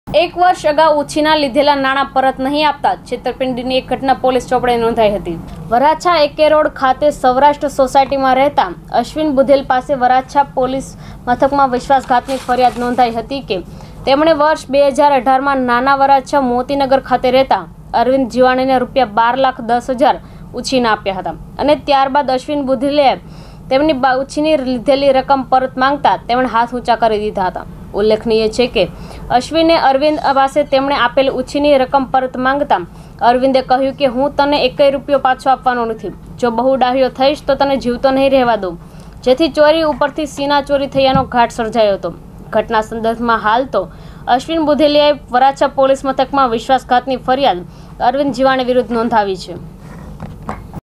એક વર્ષ અગાઉ ઉછીના લીધેલા નાણાં પરત નહીં આપતા છેતરપિંડીની એક ઘટના પોલીસ ચોપડે નોંધાઈ હતી। વરાછા એકે રોડ ખાતે સૌરાષ્ટ્ર સોસાયટીમાં રહેતા અશ્વિન બુધેલ પાસે વરાછા પોલીસ મથકમાં વિશ્વાસઘાતની ફરિયાદ નોંધાઈ હતી કે તેમણે વર્ષ 2018માં નાના વરાછા મોતીનગર ખાતે રહેતા અરવિંદ જીવાણીને ₹12,10,000 ઉછીના આપ્યા હતા અને ત્યારબાદ અશ્વિન બુધેલે તેમની ઉછીની લીધેલી રકમ પરત માંગતા તેમણે હાથ ઊંચા કરી દીધા હતા। ઉલ્લેખનીય છે કે અશ્વિને અરવિંદ પાસે તેમણે આપેલ ઉછીની રકમ પરત માંગતા અરવિંદે કહ્યું કે હું તને ₹1 પાછો આપવાનો નથી, જો બહુ ડાહ્યો થઈશ તો તને જીવતો નહીં રહેવા દઉં, જેથી ચોરી ઉપરથી સીના ચોરી થયાનો ઘાટ સર્જાયો હતો। ઘટના સંદર્ભમાં હાલ તો અશ્વિન બુધેલિયાએ વરાછા પોલીસ મથકમાં વિશ્વાસઘાતની ફરિયાદ અરવિંદ જીવાણી વિરુદ્ધ નોંધાવી છે।